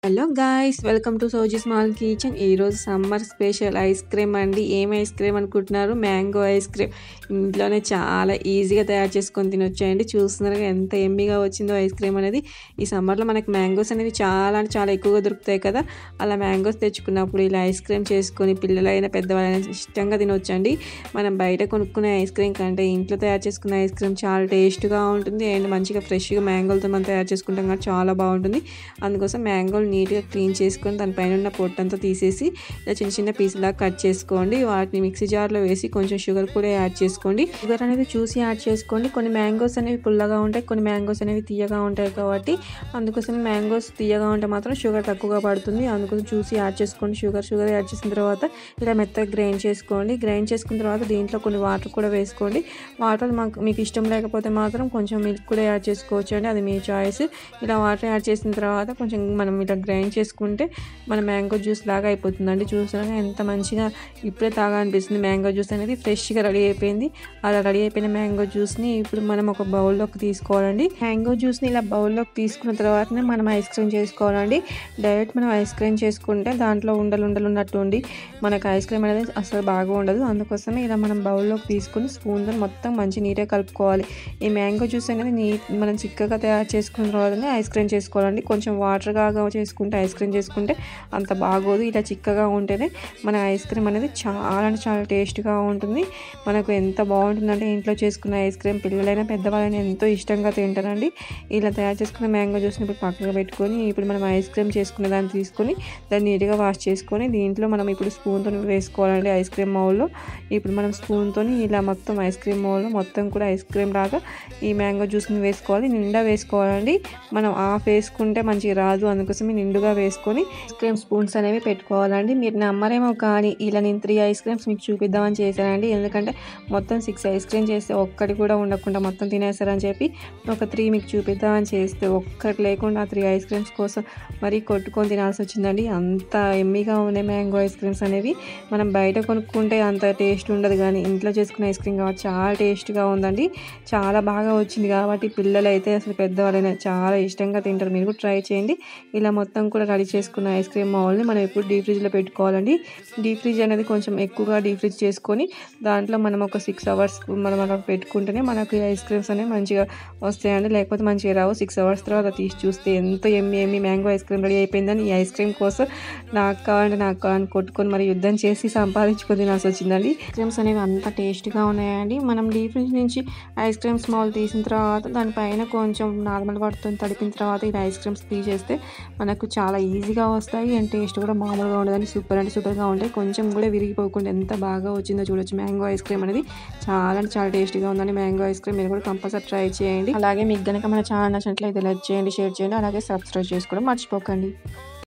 Hello guys, welcome to సోజీ small kitchen. ఈరోజు summer special ice cream అండి. ఏం ఐస్ క్రీమ్ అనుకుంటున్నారు? Mango ice cream. ఇంట్లోనే చాలా ఈజీగా తయారు చేసుకొని తినొచ్చాయండి. చూస్తున్నారు ఎంత ఎమ్మీగా వచ్చిందో ఐస్ క్రీమ్ అనేది. ఈ సమ్మర్లో మనకి మ్యాంగోస్ అనేవి చాలా అంటే చాలా ఎక్కువగా దొరుకుతాయి కదా. అలా మ్యాంగోస్ తెచ్చుకున్నప్పుడు ఇలా ఐస్ క్రీమ్ చేసుకొని పిల్లలైనా పెద్దవాళ్ళైనా ఇష్టంగా తినొచ్చండి. మనం బయట కొనుక్కునే ఐస్ క్రీమ్ కంటే ఇంట్లో తయారు చేసుకునే ఐస్ క్రీమ్ చాలా టేస్ట్గా ఉంటుంది. అండ్ మంచిగా ఫ్రెష్గా మ్యాంగోలతో మనం తయారు చేసుకుంటాం కాబట్టి చాలా బాగుంటుంది. అందుకోసం మ్యాంగోలు నీట్గా క్లీన్ చేసుకొని దానిపైన ఉన్న పొట్టంతా తీసేసి ఇలా చిన్న చిన్న పీసులా కట్ చేసుకోండి. వాటిని మిక్సీ జార్లో వేసి కొంచెం షుగర్ కూడా యాడ్ చేసుకోండి. షుగర్ అనేది చూసి యాడ్ చేసుకోండి. కొన్ని మ్యాంగోస్ అనేవి పుల్లగా ఉంటాయి, కొన్ని మ్యాంగోస్ అనేవి తీయగా ఉంటాయి కాబట్టి అందుకోసం మ్యాంగోస్ తీయగా ఉంటే మాత్రం షుగర్ తక్కువగా పడుతుంది. అందుకోసం చూసి యాడ్ చేసుకోండి. షుగర్ యాడ్ చేసిన తర్వాత ఇలా మెత్తగా గ్రైండ్ చేసుకోండి. గ్రైండ్ చేసుకున్న తర్వాత దీంట్లో కొన్ని వాటర్ కూడా వేసుకోండి. వాటర్ మీకు ఇష్టం లేకపోతే మాత్రం కొంచెం మిల్క్ కూడా యాడ్ చేసుకోవచ్చు అండి, అది మీ చాయిస్. ఇలా వాటర్ యాడ్ చేసిన తర్వాత కొంచెం మనం ఇలా గ్రైండ్ చేసుకుంటే మన మ్యాంగో జ్యూస్ లాగా అయిపోతుందండి. చూసారా ఎంత మంచిగా ఇప్పుడే తాగాలనిపిస్తుంది. మ్యాంగో జ్యూస్ అనేది ఫ్రెష్గా రెడీ అయిపోయింది. అలా రెడీ అయిపోయిన మ్యాంగో జ్యూస్ని ఇప్పుడు మనం ఒక బౌల్లోకి తీసుకోవాలండి. మ్యాంగో జ్యూస్ని ఇలా బౌల్లోకి తీసుకున్న తర్వాతనే మనం ఐస్ క్రీమ్ చేసుకోవాలండి. డైరెక్ట్ మనం ఐస్ క్రీమ్ చేసుకుంటే దాంట్లో ఉండలు ఉన్నట్టు ఉండి మనకు ఐస్ క్రీమ్ అనేది అసలు బాగా ఉండదు. అందుకోసమే ఇలా మనం బౌల్లోకి తీసుకుని స్పూన్తో మొత్తం మంచి నీట్గా కలుపుకోవాలి. ఈ మ్యాంగో జ్యూస్ అనేది మనం చిక్కగా తయారు చేసుకున్న తర్వాతనే ఐస్ క్రీమ్ చేసుకోవాలండి. కొంచెం వాటర్గా చేసుకుంటే ఐస్ క్రీమ్ చేసుకుంటే అంత బాగోదు. ఇలా చిక్కగా ఉంటేనే మన ఐస్ క్రీమ్ అనేది చాలా అంటే చాలా టేస్ట్గా ఉంటుంది. మనకు ఎంత బాగుంటుందంటే ఇంట్లో చేసుకున్న ఐస్ క్రీమ్ పిల్లలైనా పెద్దవాళ్ళైనా ఎంతో ఇష్టంగా తింటారండి. ఇలా తయారు చేసుకున్న మ్యాంగో జ్యూస్ని ఇప్పుడు పక్కన పెట్టుకొని ఇప్పుడు మనం ఐస్ క్రీమ్ చేసుకున్న దాన్ని తీసుకొని దాన్ని నీట్గా వాష్ చేసుకొని దీంట్లో మనం ఇప్పుడు స్పూన్తో వేసుకోవాలండి ఐస్ క్రీమ్ మౌల్లో. ఇప్పుడు మనం స్పూన్తో ఇలా మొత్తం ఐస్ క్రీమ్ మౌల్లో మొత్తం కూడా ఐస్ క్రీమ్ లాగా ఈ మ్యాంగో జ్యూస్ని వేసుకోవాలి. నిండా వేసుకోవాలండి. మనం హాఫ్ వేసుకుంటే మంచిగా రాదు, అందుకోసమే నిండుగా వేసుకొని ఐస్ క్రీమ్ స్పూన్స్ అనేవి పెట్టుకోవాలండి. మీరు నమ్మరేమో కానీ ఇలా నేను 3 ఐస్ క్రీమ్స్ మీకు చూపిద్దామని చేశానండి. ఎందుకంటే మొత్తం 6 ఐస్ క్రీమ్ చేస్తే ఒక్కటి కూడా ఉండకుండా మొత్తం తినేస్తారని చెప్పి ఒక 3 మీకు చూపిద్దామని చేస్తే ఒక్కటి లేకుండా 3 ఐస్ క్రీమ్స్ కోసం మరీ కొట్టుకొని తినాల్సి వచ్చిందండి. అంత ఎమ్మీగా ఉన్నాయి మ్యాంగో ఐస్ క్రీమ్స్ అనేవి. మనం బయట కొనుక్కుంటే అంత టేస్ట్ ఉండదు, కానీ ఇంట్లో చేసుకున్న ఐస్ క్రీమ్ కాబట్టి చాలా టేస్ట్గా ఉందండి. చాలా బాగా వచ్చింది కాబట్టి పిల్లలు అయితే అసలు పెద్దవాళ్ళైనా చాలా ఇష్టంగా తింటారు. మీరు కూడా ట్రై చేయండి. ఇలా మొత్తం కూడా రెడీ చేసుకున్న ఐస్ క్రీమ్ మౌల్ని మనం ఇప్పుడు డీప్ ఫ్రిడ్జ్లో పెట్టుకోవాలండి. డీప్ ఫ్రిడ్జ్ అనేది కొంచెం ఎక్కువగా డీప్ ఫ్రిడ్జ్ చేసుకొని దాంట్లో మనం ఒక 6 అవర్స్ మనం అలా పెట్టుకుంటేనే మనకు ఐస్ క్రీమ్స్ అనేవి మంచిగా వస్తాయండి. లేకపోతే మంచిగా రావు. 6 అవర్స్ తర్వాత తీసి చూస్తే ఎంతో ఎమ్మి మ్యాంగో ఐస్ క్రీమ్ రెడీ అయిపోయిందని ఈ ఐస్ క్రీమ్ కోసం నాకు కావాలని కొట్టుకొని మరి యుద్ధం చేసి సంపాదించుకొని తినాల్సి వచ్చిందండి. ఐస్ క్రీమ్స్ అనేవి అంత టేస్ట్గా ఉన్నాయండి. మనం డీప్ ఫ్రిడ్జ్ నుంచి ఐస్ క్రీమ్స్ మౌల్ తీసిన తర్వాత దానిపైన కొంచెం నార్మల్ వాటర్తో తడిపిన తర్వాత ఇలా ఐస్ క్రీమ్స్ తీసేస్తే మనకు చాలా ఈజీగా వస్తాయి. అండ్ టేస్ట్ కూడా మామూలుగా ఉండదని సూపర్ అంటే సూపర్గా ఉంటాయి. కొంచెం కూడా విరిగిపోకుండా ఎంత బాగా వచ్చిందో చూడొచ్చు. మ్యాంగో ఐస్ క్రీమ్ అనేది చాలా అంటే చాలా టేస్టీగా ఉందండి. మ్యాంగో ఐస్ క్రీమ్ మీరు కూడా కంపల్సరీ ట్రై చేయండి. అలాగే మీకు కనుక మన ఛానల్ నచ్చినట్లయితే లైక్ చేయండి, షేర్ చేయండి, అలాగే సబ్స్క్రైబ్ చేసుకోవడం మర్చిపోకండి.